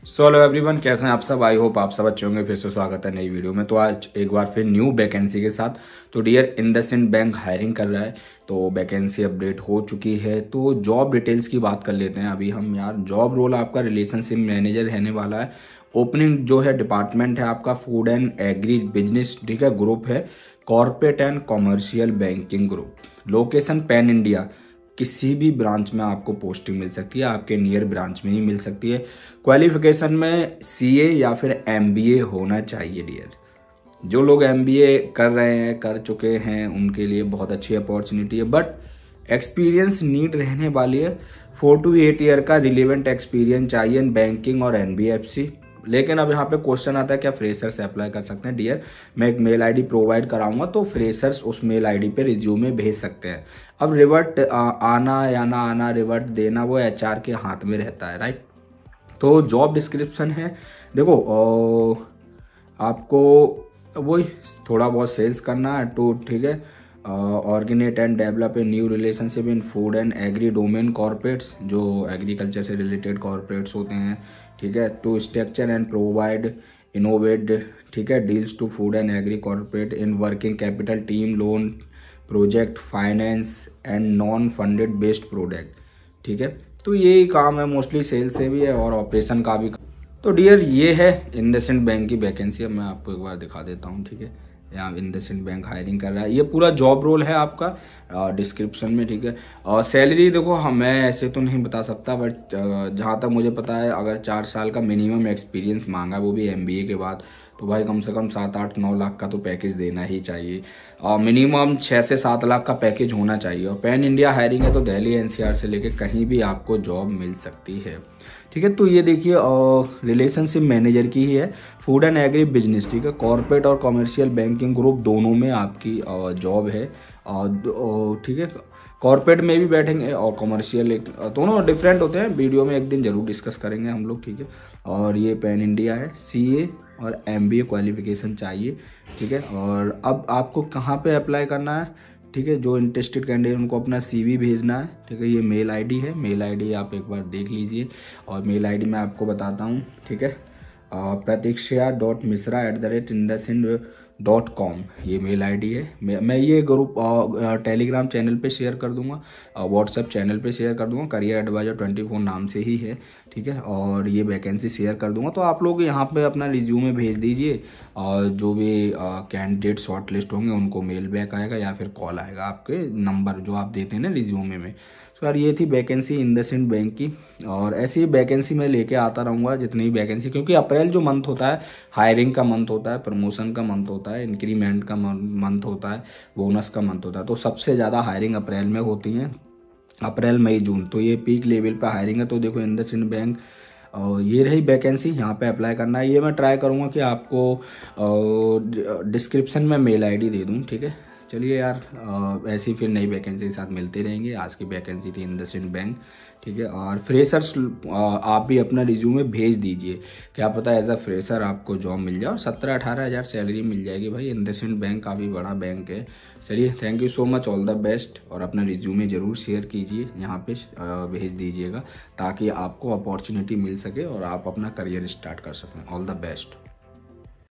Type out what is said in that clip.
So hello everyone, कैसे हैं आप सब। आई होप आप सब अच्छे होंगे। फिर से स्वागत है नई वीडियो में। तो आज एक बार फिर न्यू वैकेंसी के साथ। तो डियर इंडसइंड बैंक हायरिंग कर रहा है, तो वैकेंसी अपडेट हो चुकी है। तो जॉब डिटेल्स की बात कर लेते हैं अभी हम यार। जॉब रोल आपका रिलेशनशिप मैनेजर रहने वाला है। ओपनिंग जो है डिपार्टमेंट है आपका फूड एंड एग्री बिजनेस, ठीक है। ग्रुप है corporate and commercial banking group. Location pan India, किसी भी ब्रांच में आपको पोस्टिंग मिल सकती है, आपके नियर ब्रांच में ही मिल सकती है। क्वालिफिकेशन में सीए या फिर एमबीए होना चाहिए डियर। जो लोग एमबीए कर रहे हैं, कर चुके हैं, उनके लिए बहुत अच्छी अपॉर्चुनिटी है। बट एक्सपीरियंस नीड रहने वाली है। 4 to 8 ईयर का रिलेवेंट एक्सपीरियंस चाहिए इन बैंकिंग और एनबीएफसी। लेकिन अब यहाँ पे क्वेश्चन आता है क्या फ्रेशर्स अप्लाई कर सकते हैं। डियर, मैं एक मेल आईडी प्रोवाइड कराऊंगा, तो फ्रेशर्स उस मेल आईडी पे रिज्यूमे भेज सकते हैं। अब रिवर्ट आना या ना आना, रिवर्ट देना वो एचआर के हाथ में रहता है, राइट। तो जॉब डिस्क्रिप्शन है, देखो आपको वही थोड़ा बहुत सेल्स करना है तो ठीक है। Originate and develop a new relationship in food and agri domain corporates, जो एग्रीकल्चर से रिलेटेड कॉर्पोरेट्स होते हैं, ठीक है। To structure and provide innovate, ठीक है, deals to food and agri corporate in working capital, term loan, project finance and non funded based product, ठीक है। तो यही काम है, मोस्टली सेल्स से भी है और ऑपरेशन का भी। तो डियर ये है इंडसइंड बैंक की वैकेंसी। अब मैं आपको एक बार दिखा देता हूँ, ठीक है। यहाँ इंडसइंड बैंक हायरिंग कर रहा है। ये पूरा जॉब रोल है आपका डिस्क्रिप्शन में, ठीक है। और सैलरी देखो, मैं ऐसे तो नहीं बता सकता, बट जहाँ तक मुझे पता है अगर 4 साल का मिनिमम एक्सपीरियंस मांगा, वो भी एमबीए के बाद, तो भाई कम से कम 7-8-9 लाख का तो पैकेज देना ही चाहिए। और मिनिमम 6 से 7 लाख का पैकेज होना चाहिए। और पैन इंडिया हायरिंग है, तो दिल्ली एनसीआर से लेके कहीं भी आपको जॉब मिल सकती है, ठीक है। तो ये देखिए रिलेशनशिप मैनेजर की ही है, फूड एंड एग्री बिजनेस, ठीक है। कॉर्पोरेट और कॉमर्शियल बैंकिंग ग्रुप दोनों में आपकी जॉब है, ठीक है। कॉर्पोरेट में भी बैठेंगे और कॉमर्शियल, दोनों डिफरेंट होते हैं। वीडियो में एक दिन जरूर डिस्कस करेंगे हम लोग, ठीक है। और ये पैन इंडिया है, सीए और एमबीए क्वालिफिकेशन चाहिए, ठीक है। और अब आपको कहाँ पे अप्लाई करना है, ठीक है। जो इंटरेस्टेड कैंडिडेट उनको अपना सीवी भेजना है, ठीक है। ये मेल आईडी है, मेल आईडी आप एक बार देख लीजिए। और मेल आईडी मैं आपको बताता हूँ, ठीक है। pratiksha.misra@indusInd.com ये मेल आईडी है। मैं ये ग्रुप टेलीग्राम चैनल पे शेयर कर दूंगा, व्हाट्सएप चैनल पे शेयर कर दूंगा। करियर एडवाइजर 24 नाम से ही है, ठीक है। और ये वैकेंसी शेयर कर दूंगा। तो आप लोग यहाँ पे अपना रिज्यूमे भेज दीजिए, और जो भी कैंडिडेट शॉर्ट लिस्ट होंगे उनको मेल बैक आएगा या फिर कॉल आएगा आपके नंबर जो आप देते हैं ना रिज्यूमे में। तो यार ये थी वैकेंसी इंडसइंड बैंक की। और ऐसी वैकेंसी मैं लेके आता रहूँगा जितनी वैकेंसी, क्योंकि अप्रैल जो मंथ होता है हायरिंग का मंथ होता है, प्रमोशन का मंथ होता है, इंक्रीमेंट का मंथ होता है, बोनस का मंथ होता है। तो सबसे ज़्यादा हायरिंग अप्रैल में होती है, अप्रैल मई जून। तो ये पीक लेवल पर हायरिंग है। तो देखो इंडसइंड बैंक, और ये रही वैकेंसी, यहाँ पे अप्लाई करना है। ये मैं ट्राई करूँगा कि आपको डिस्क्रिप्शन में मेल आईडी दे दूँ, ठीक है। चलिए यार, ऐसी फिर नई वैकेंसी के साथ मिलते रहेंगे। आज की वैकेंसी थी इंडसइंड बैंक, ठीक है। और फ्रेशर्स आप भी अपना रिज्यूमे भेज दीजिए, क्या पता एज अ फ्रेशर आपको जॉब मिल जाए और 17-18 हज़ार सैलरी मिल जाएगी। भाई इंडसइंड बैंक काफ़ी बड़ा बैंक है। चलिए, thank you so much, all the best. और अपना रिज्यूमे ज़रूर शेयर कीजिए, यहाँ पे भेज दीजिएगा, ताकि आपको अपॉर्चुनिटी मिल सके और आप अपना करियर स्टार्ट कर सकें। All the best.